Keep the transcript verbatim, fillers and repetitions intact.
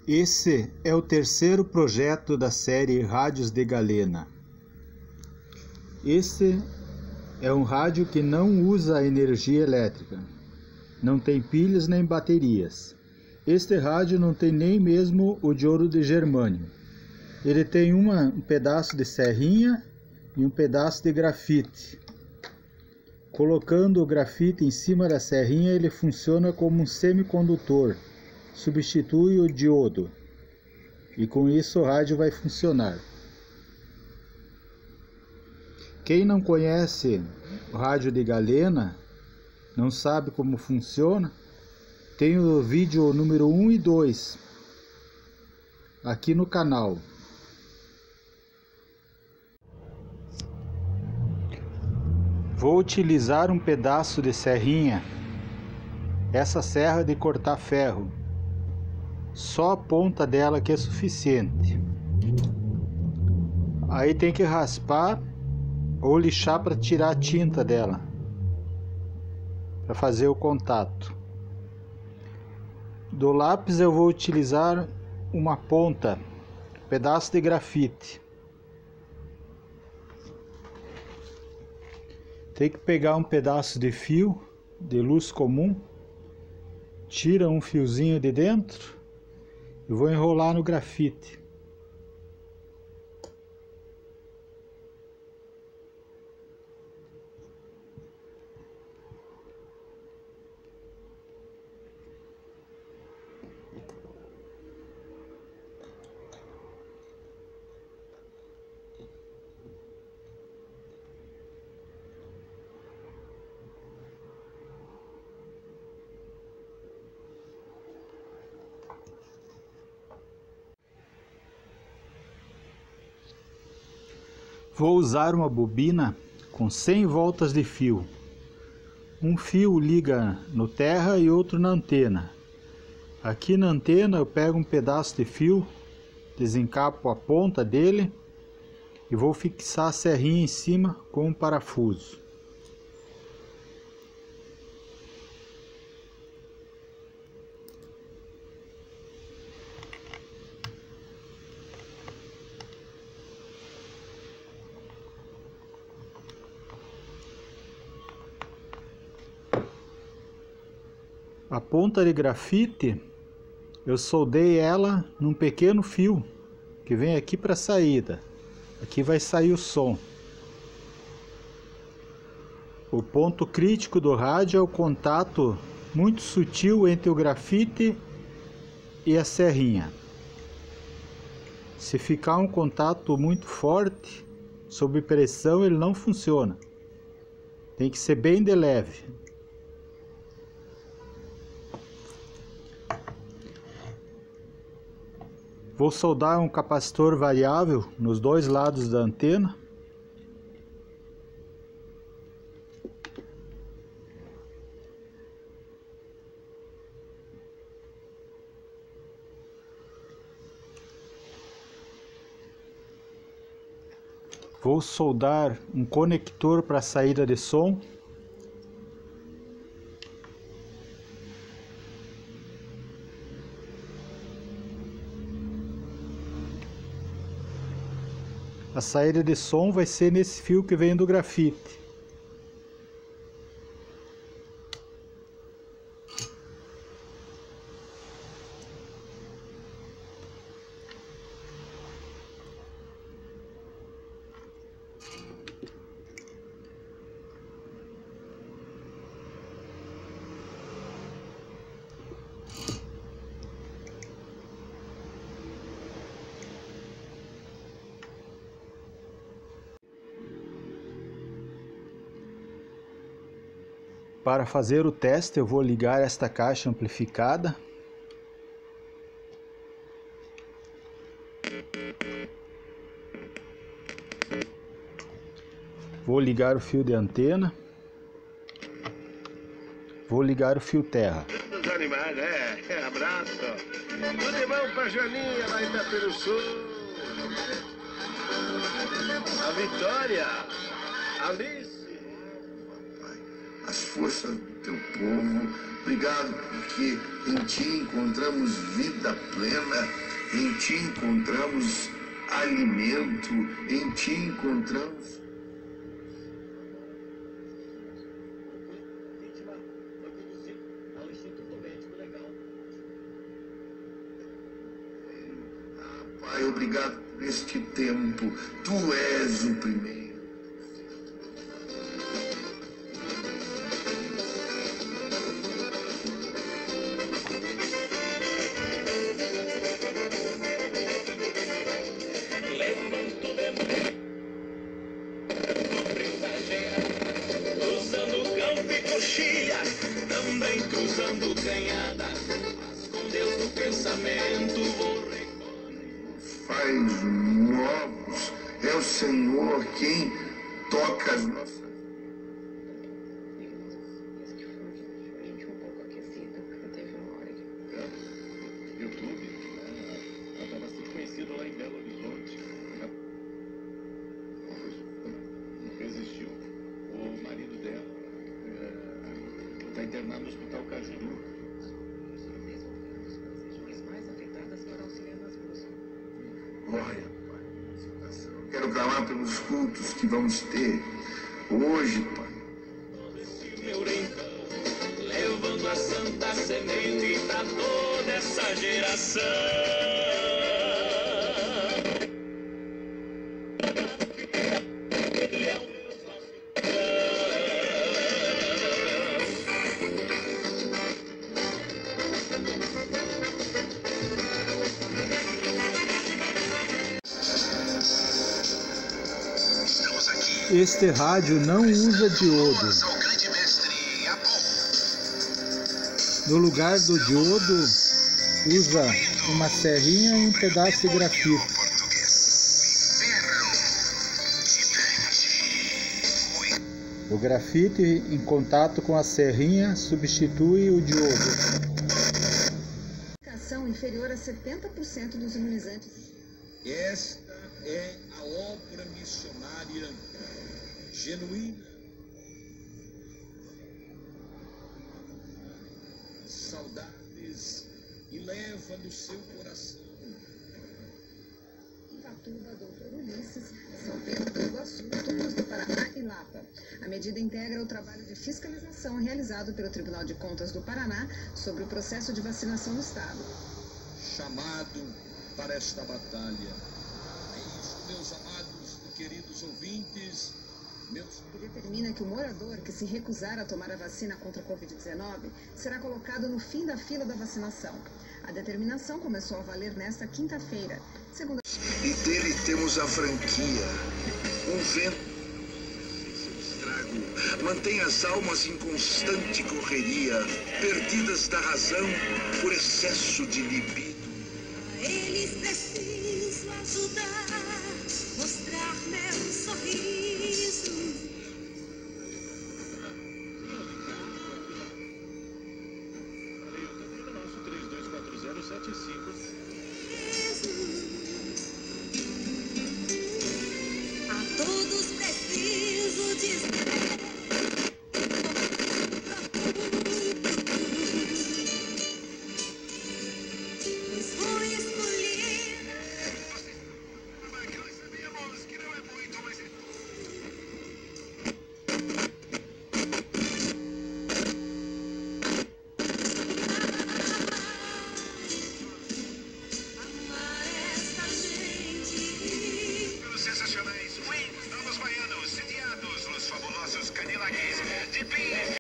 Esse é o terceiro projeto da série Rádios de Galena. Esse é um rádio que não usa energia elétrica, não tem pilhas nem baterias. Este rádio não tem nem mesmo o diodo de germânio. Ele tem uma, um pedaço de serrinha e um pedaço de grafite. Colocando o grafite em cima da serrinha, ele funciona como um semicondutor, substitui o diodo, e com isso o rádio vai funcionar. Quem não conhece o rádio de Galena, não sabe como funciona, tem o vídeo número um e dois aqui no canal. Vou utilizar um pedaço de serrinha, essa serra de cortar ferro, só a ponta dela que é suficiente. Aí tem que raspar ou lixar para tirar a tinta dela, para fazer o contato. Do lápis eu vou utilizar uma ponta, um pedaço de grafite. Tem que pegar um pedaço de fio de luz comum, tira um fiozinho de dentro e vou enrolar no grafite. Vou usar uma bobina com cem voltas de fio. Um fio liga no terra e outro na antena. Aqui na antena eu pego um pedaço de fio, desencapo a ponta dele e vou fixar a serrinha em cima com um parafuso. A ponta de grafite, eu soldei ela num pequeno fio que vem aqui para a saída. Aqui vai sair o som. O ponto crítico do rádio é o contato muito sutil entre o grafite e a serrinha. Se ficar um contato muito forte, sob pressão, ele não funciona. Tem que ser bem de leve. Vou soldar um capacitor variável nos dois lados da antena. Vou soldar um conector para saída de som. A saída de som vai ser nesse fio que vem do grafite. Para fazer o teste, eu vou ligar esta caixa amplificada. Vou ligar o fio de antena. Vou ligar o fio terra. Dos animais, é. Abraço. Tudo de bom pra Joaninha lá em Itaperuçu. A Vitória. Alice. As forças do teu povo Obrigado, porque em Ti encontramos vida plena, em Ti encontramos alimento, em Ti encontramos... Ah, Pai, obrigado por este tempo. Tu és o primeiro. Cruzando campo e coxilha, também cruzando canhada, mas com Deus no pensamento vou recordar. Faz novos, é o Senhor quem toca as nossas... YouTube, ela está bastante conhecida lá em Belo Horizonte. Resistiu. O marido dela está internado no Hospital Cajuru. Olha, Pai, quero clamar pelos cultos que vamos ter hoje, Pai. Levando a santa semente para toda essa geração. Este rádio não usa diodo. No lugar do diodo, usa uma serrinha e um pedaço de grafite. O grafite, em contato com a serrinha, substitui o diodo. Inferior a setenta por cento dos imunizantes. Esta é a obra missionária genuína. Saudades e leva no seu coração. Ivatuba, doutor Ulisses, São Pedro do Iguaçu, Tubos do Paraná e Lapa. A medida integra o trabalho de fiscalização realizado pelo Tribunal de Contas do Paraná sobre o processo de vacinação no estado. Chamado para esta batalha. É isso, meus amados e queridos ouvintes. Meus... Que determina que o morador que se recusar a tomar a vacina contra a covid dezenove será colocado no fim da fila da vacinação. A determinação começou a valer nesta quinta-feira. Segunda... E dele temos a franquia, um vento sem estrago, mantém as almas em constante correria, perdidas da razão por excesso de libido. Eles precisam ajudar, mostrar meu sorriso. Nosso três dois quatro zero sete cinco. A todos preciso dizer. Sensacionais, Win, Novos Baianos, sediados, os fabulosos Cadillacs, de